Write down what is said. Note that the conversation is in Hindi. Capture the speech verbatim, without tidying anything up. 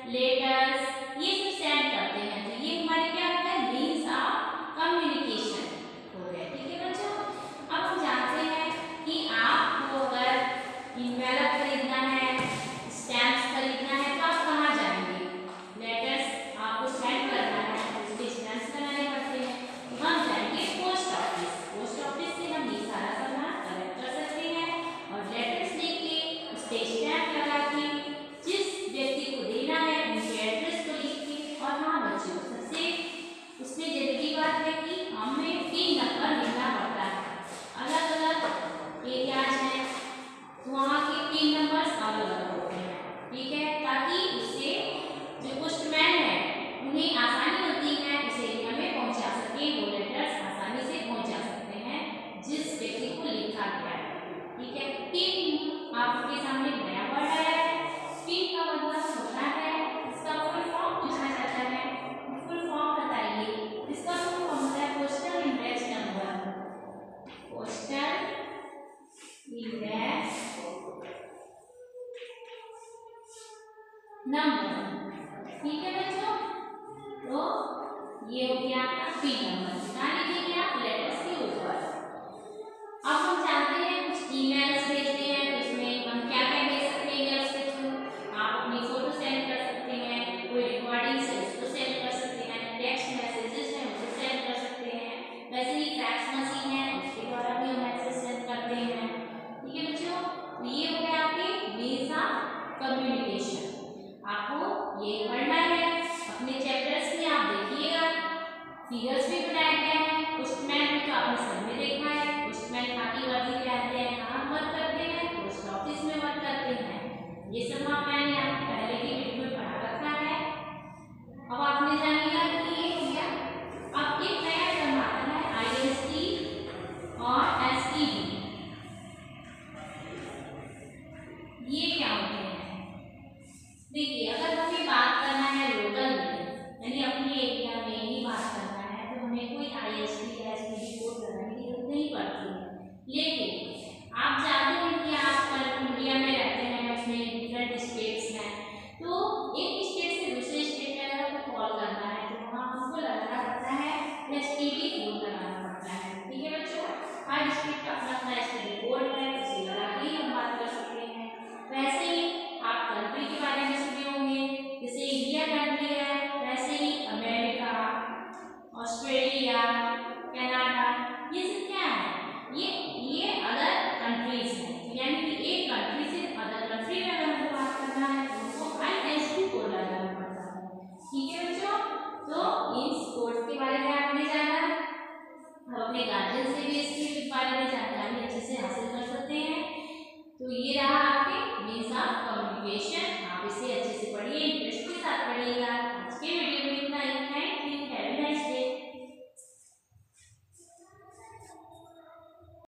लेटर्स ये सब सेंड करते हैं। तो ये हमारे क्या हो गया, मीन्स ऑफ कम्युनिकेशन हो गया। ठीक है बच्चों, अब हम जानते हैं कि आपको अगर इनवेलप खरीदना है, स्टैम्प्स खरीदना है तो आप कहाँ जाएंगे? लेटर्स आपको सेंड करना है, उसके स्टैम्प्स बनाने पड़ते हैं, तो हम जाएंगे पोस्ट ऑफिस। पोस्ट ऑफिस से हम ये सारा सामान कलेक्ट कर सकते हैं और लेटर्स लेके उस पे स्टैम्प लगा के जिस व्यक्ति को देना है उनके एड्रेस को लिख के। और हाँ बच्चों, सबसे उसमें जरूरी बात है कि हमें पिन नंबर लिखना पड़ता है। अलग अलग एरियाज हैं तो वहाँ के पिन नंबर्स अलग अलग होते हैं। ठीक है, ताकि उससे जो पोस्टमैन है उन्हें आसानी होती है उस एरिया में पहुँचा सके, वो लेटर्स आसानी से पहुँचा सकते हैं जिस व्यक्ति को लिखा गया है। ठीक है, पिन आपके सामने नया वर्ड आया है। पिन का मतलब होता है, इसका फुल फॉर्म पूछा जाता है, फुल फॉर्म बताइए। इसका फुल फॉर्म होता है postal index number. Postal index number. ठीक है बच्चों, तो ये हो गया आपका पिन नंबर, बता लीजिए आप लेटर्स के ऊपर। अब हम जानते हैं कुछ ईमेल्स भेजते हैं तो उसमें हम क्या क्या भेज सकते हैं ईमेल्स के थ्रू। आप अपनी फोटो सेंड कर सकते हैं, कोई रिकॉर्डिंग्स है उसको सेंड कर सकते हैं, टेक्स्ट मैसेजेस हैं उसे सेंड कर सकते हैं, वैसे ही फैक्स मशीन है उसके द्वारा भी हम मैसेज सेंड करते हैं। ठीक है बच्चों, तो ये हो गया आपके मीन्स ऑफ कम्युनिकेशन। आपको ये पढ़ना है, अपने चैप्टर्स में आप देखिएगा, फिगर्स भी बनाए गए हैं। पोस्टमैन तो आपने सब में देखा है, पोस्टमैन खाकी वर्दी में रहते हैं, कहाँ वर्क करते हैं, पोस्ट ऑफिस में वर्क करते हैं। ये सब हाँ मैंने आपको पहले की वीडियो में पढ़ा रखा है। अब आपने जान लिया कि ये हो गया। अब एक नया टर्म आता है आई एस टी और एस टी डी। ये क्या होते हैं? देखिए, अगर हमें बात करना है लोकल में, यानी अपने एरिया में ही बात करना है, तो हमें कोई आई एस टी या एस टी डी कोड लगाने की जरूरत नहीं पड़ती है। लेकिन आप जानते हैं कि आप इंडिया में रहते हैं, उसमें डिफरेंट स्टेट्स हैं, तो